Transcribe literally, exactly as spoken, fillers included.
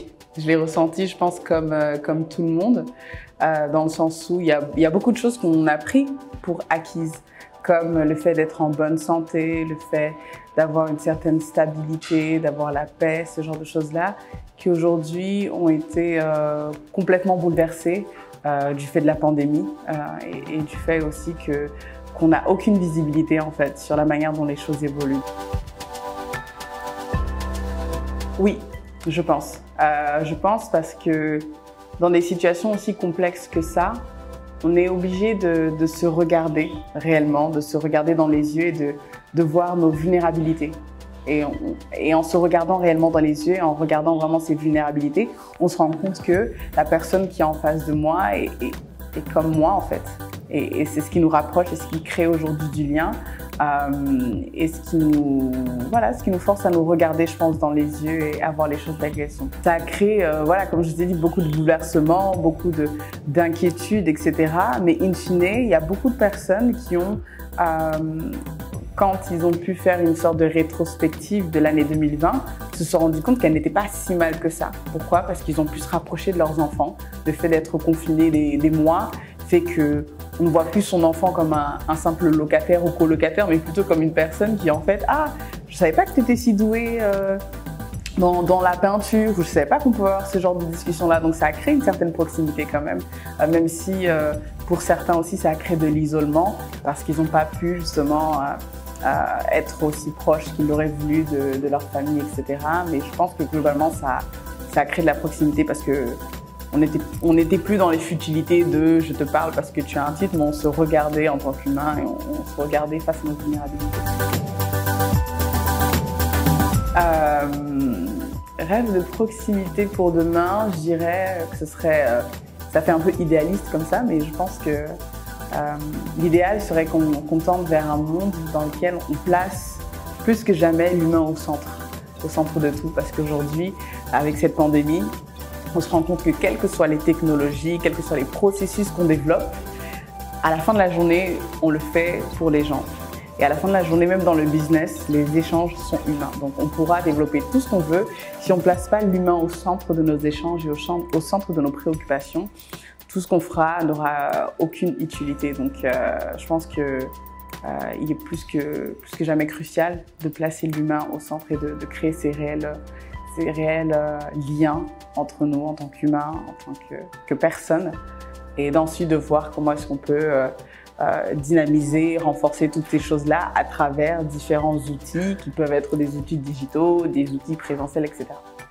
Je l'ai ressenti, je pense, comme, euh, comme tout le monde, euh, dans le sens où il y a, il y a beaucoup de choses qu'on a pris pour acquises, comme le fait d'être en bonne santé, le fait d'avoir une certaine stabilité, d'avoir la paix, ce genre de choses-là, qui aujourd'hui ont été euh, complètement bouleversées euh, du fait de la pandémie euh, et, et du fait aussi que, qu'on n'a aucune visibilité en fait sur la manière dont les choses évoluent. Oui, je pense. Euh, je pense parce que dans des situations aussi complexes que ça, on est obligé de, de se regarder réellement, de se regarder dans les yeux et de, de voir nos vulnérabilités. Et, on, et en se regardant réellement dans les yeux et en regardant vraiment ces vulnérabilités, on se rend compte que la personne qui est en face de moi est, est, est comme moi en fait. Et, et c'est ce qui nous rapproche et ce qui crée aujourd'hui du lien. Euh, et ce qui, nous, voilà, ce qui nous force à nous regarder, je pense, dans les yeux et à voir les choses d'agression. Ça a créé, euh, voilà, comme je vous ai dit, beaucoup de bouleversements, beaucoup d'inquiétudes, et cetera. Mais in fine, il y a beaucoup de personnes qui ont, euh, quand ils ont pu faire une sorte de rétrospective de l'année deux mille vingt, se sont rendus compte qu'elle n'était pas si mal que ça. Pourquoi? Parce qu'ils ont pu se rapprocher de leurs enfants. Le fait d'être confinés des, des mois fait que on ne voit plus son enfant comme un, un simple locataire ou colocataire, mais plutôt comme une personne qui en fait « Ah, je ne savais pas que tu étais si doué euh, dans, dans la peinture » ou « Je ne savais pas qu'on pouvait avoir ce genre de discussion-là ». Donc ça a créé une certaine proximité quand même, euh, même si euh, pour certains aussi ça a créé de l'isolement parce qu'ils n'ont pas pu justement euh, euh, être aussi proches qu'ils l'auraient voulu de, de leur famille, et cetera. Mais je pense que globalement ça, ça a créé de la proximité parce que On n'était on n'était plus dans les futilités de « je te parle parce que tu as un titre », mais on se regardait en tant qu'humain et on, on se regardait face à nos vulnérabilités. Euh, rêve de proximité pour demain, je dirais que ce serait… Euh, ça fait un peu idéaliste comme ça, mais je pense que euh, l'idéal serait qu'on qu'on tende vers un monde dans lequel on place plus que jamais l'humain au centre, au centre de tout. Parce qu'aujourd'hui, avec cette pandémie, on se rend compte que quelles que soient les technologies, quels que soient les processus qu'on développe, à la fin de la journée, on le fait pour les gens. Et à la fin de la journée, même dans le business, les échanges sont humains. Donc on pourra développer tout ce qu'on veut. Si on ne place pas l'humain au centre de nos échanges et au centre de nos préoccupations, tout ce qu'on fera n'aura aucune utilité. Donc euh, je pense qu'il euh, est plus que, plus que jamais crucial de placer l'humain au centre et de, de créer ces réels ces réels euh, liens entre nous en tant qu'humains, en tant que, que personnes, et d'ensuite de voir comment est-ce qu'on peut euh, euh, dynamiser, renforcer toutes ces choses-là à travers différents outils qui peuvent être des outils digitaux, des outils présentiels, et cetera.